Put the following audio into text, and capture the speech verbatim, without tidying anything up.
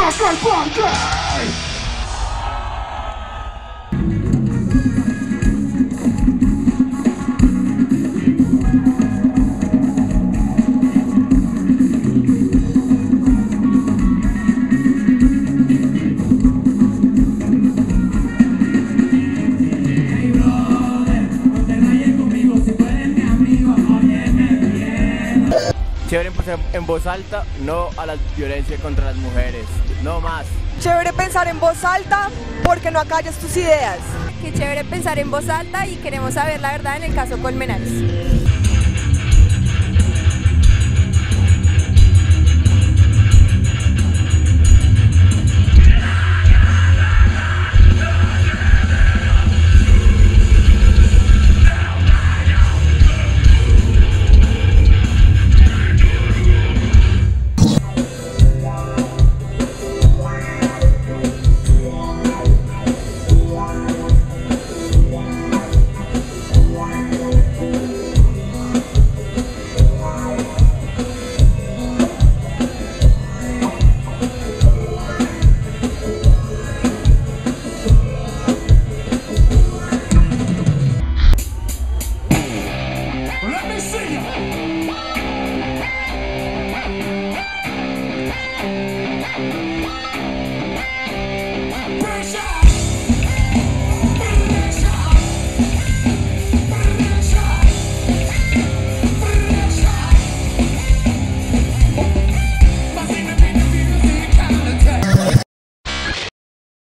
saca el parque. Chévere empezar en voz alta, no a la violencia contra las mujeres, no más. Chévere pensar en voz alta porque no acallas tus ideas. Qué chévere pensar en voz alta y queremos saber la verdad en el caso Colmenares.